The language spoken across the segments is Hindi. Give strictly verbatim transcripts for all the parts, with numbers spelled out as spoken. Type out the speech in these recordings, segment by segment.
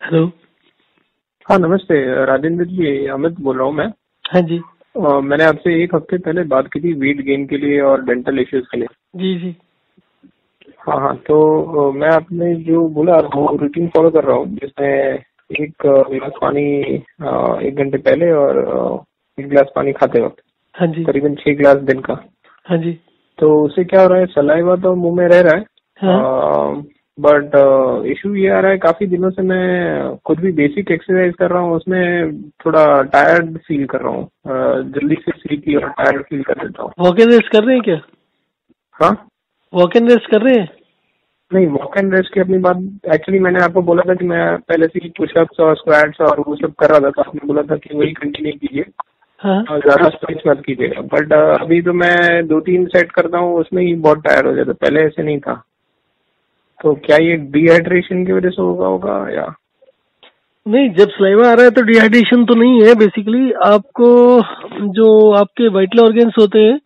हेलो। हाँ नमस्ते राजेंद्र जी, अमित बोल रहा हूँ मैं। हाँ जी। अ, मैंने आपसे एक हफ्ते पहले बात की थी वेट गेन के लिए और डेंटल इश्यूज के लिए। जी जी। हाँ हाँ, तो अ, मैं आपने जो बोला वो रूटीन फॉलो कर रहा हूँ, जिसमें एक अ, गिलास पानी अ, एक घंटे पहले और अ, एक गिलास पानी खाते वक्त हाँ जी। करीबन छह गिलास दिन का। हाँ जी। तो उससे क्या हो रहा है, सलाइवा तो मुंह में रह रहा है, हाँ। बट इशू ये आ रहा है काफी दिनों से मैं खुद भी बेसिक एक्सरसाइज कर रहा हूँ, उसमें थोड़ा टायर्ड फील कर रहा हूँ, अ, जल्दी से स्लीपी और टायर्ड फील कर देता हूँ। वॉक एंड रेस्ट कर रहे हैं क्या? हाँ वॉक एंड रेस्ट कर रहे हैं? नहीं, वॉक एंड रेस्ट की अपनी बात, एक्चुअली मैंने आपको बोला था कि मैं पहले से ही पुशअप्स और स्क्वाट्स और वो सब कर रहा था, तो आपने बोला था कि वही कंटिन्यू कीजिए हाँ। और ज्यादा स्ट्रेच मत कीजिएगा। बट अभी तो मैं दो तीन सेट करता हूँ, उसमें ही बहुत टायर्ड हो जाता, पहले ऐसे नहीं था। तो क्या ये डिहाइड्रेशन की वजह से होगा होगा या नहीं, जब सलाइवा आ रहा है तो डिहाइड्रेशन तो नहीं है। बेसिकली आपको जो आपके वाइटल ऑर्गन्स होते हैं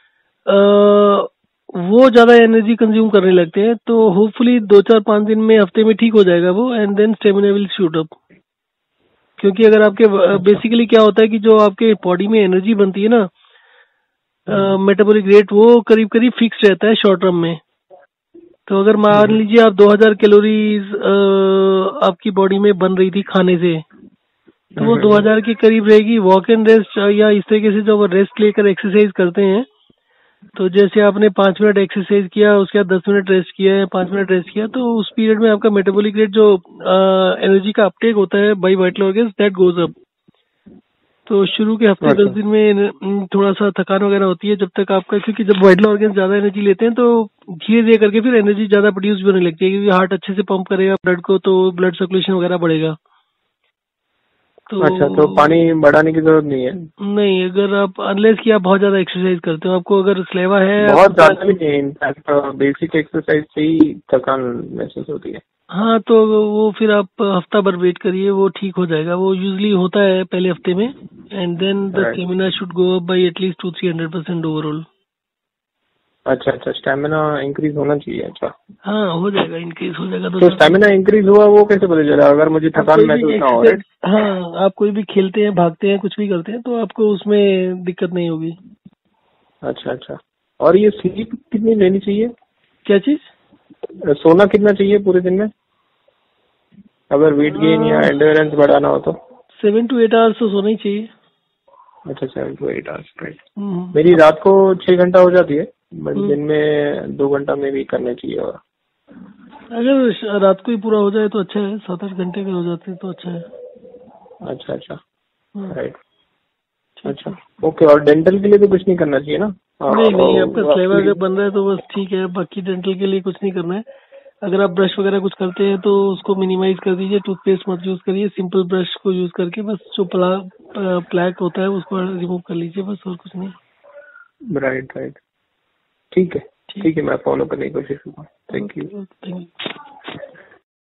अ, वो ज्यादा एनर्जी कंज्यूम करने लगते हैं, तो होपफुली दो चार पाँच दिन में, हफ्ते में ठीक हो जाएगा वो, and then stamina will shoot up. क्योंकि अगर आपके बेसिकली क्या होता है कि जो आपके बॉडी में एनर्जी बनती है ना, मेटाबॉलिक रेट वो करीब करीब फिक्स रहता है शॉर्ट टर्म में। तो अगर मान लीजिए आप दो हज़ार कैलोरीज आपकी बॉडी में बन रही थी खाने से, तो वो दो हज़ार के करीब रहेगी। वॉक एंड रेस्ट या इस तरीके से जो रेस्ट लेकर एक्सरसाइज करते हैं, तो जैसे आपने पाँच मिनट एक्सरसाइज किया, उसके बाद दस मिनट रेस्ट किया है, पाँच मिनट रेस्ट किया, तो उस पीरियड में आपका मेटाबॉलिक रेट जो एनर्जी का अपटेक होता है by vital organs, that goes up. तो शुरू के हफ्ते दस दिन में थोड़ा सा थकान वगैरह होती है, जब तक आपका, क्योंकि जब वाइटल ऑर्गन्स ज्यादा एनर्जी लेते हैं तो धीरे धीरे करके फिर एनर्जी ज्यादा प्रोड्यूस भी होने लगती है, क्योंकि हार्ट अच्छे से पंप करेगा ब्लड को, तो ब्लड सर्कुलेशन वगैरह बढ़ेगा। तो अच्छा, तो पानी बढ़ाने की जरूरत नहीं है? नहीं, अगर आप अनलेस कि आप बहुत ज्यादा एक्सरसाइज करते हो, आपको अगर स्लेवा है, बहुत ज्यादा भी नहीं, इनफैक्ट बेसिक एक्सरसाइज से ही थकान महसूस होती है। हाँ, तो वो फिर आप हफ्ता भर वेट करिए, वो ठीक हो जाएगा। वो यूजली होता है पहले हफ्ते में, and then the stamina should go up by at least two three hundred percent overall. अच्छा अच्छा, स्टेमिना इंक्रीज होना चाहिए। अच्छा हाँ, हो जाएगा, इंक्रीज हो जाएगा। तो स्टेमिना इंक्रीज हुआ वो कैसे पता चला, अगर मुझे थकान महसूस ना हो? हाँ, आप कोई भी खेलते हैं, भागते हैं, कुछ भी करते हैं, तो आपको उसमें दिक्कत नहीं होगी। अच्छा अच्छा, और ये स्लीप कितनी लेनी चाहिए? क्या चीज? सोना कितना चाहिए पूरे दिन में, अगर वेट गेन या एंड्योरेंस बढ़ाना हो तो? सेवन टू एट आवर्स तो सोना ही चाहिए। अच्छा, seven to eight hours, right. मेरी रात को छह घंटा हो जाती है, बट दिन में दो घंटा में भी करने चाहिए। और अगर रात को ही पूरा हो जाए तो अच्छा है, सात आठ घंटे के हो जाते हैं तो अच्छा है। अच्छा अच्छा, राइट। अच्छा ओके, और डेंटल के लिए तो कुछ नहीं करना चाहिए ना? नहीं नहीं, आपका स्लेवा अगर बन रहा है तो बस ठीक है, बाकी डेंटल के लिए कुछ नहीं करना है। अगर आप ब्रश वगैरह कुछ करते हैं तो उसको मिनिमाइज कर दीजिए, टूथपेस्ट मत यूज करिए, सिंपल ब्रश को यूज करके बस जो प्ला प्लैक होता है उसको रिमूव कर लीजिए, बस, और कुछ नहीं। राइट राइट, ठीक है ठीक है, मैं फॉलो करने की कोशिश करूँगा। Thank you. Thank you.